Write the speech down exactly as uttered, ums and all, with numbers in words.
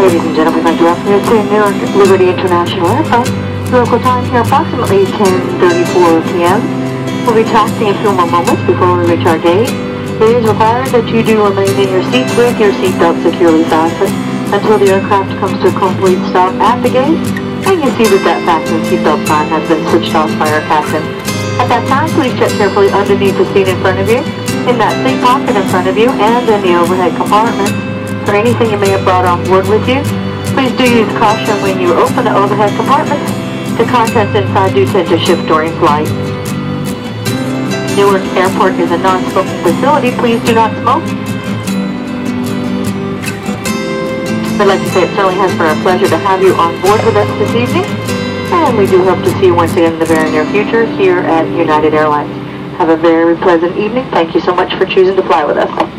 Ladies and gentlemen, I'd like to welcome you to Newark Liberty International Airport. Local time here approximately ten thirty-four p m We'll be taxiing a few more moments before we reach our gate. It is required that you do remain in your seats with your seatbelt securely fastened until the aircraft comes to a complete stop at the gate, and you see that that fasten seatbelt sign has been switched off by our captain. At that time, please check carefully underneath the seat in front of you, in that seat pocket in front of you, and in the overhead compartment for anything you may have brought on board with you. Please do use caution when you open the overhead compartments. The contents inside do tend to shift during flight. Newark Airport is a non-smoking facility. Please do not smoke. I'd like to say it certainly has been a pleasure to have you on board with us this evening, and we do hope to see you once again in the very near future here at United Airlines. Have a very pleasant evening. Thank you so much for choosing to fly with us.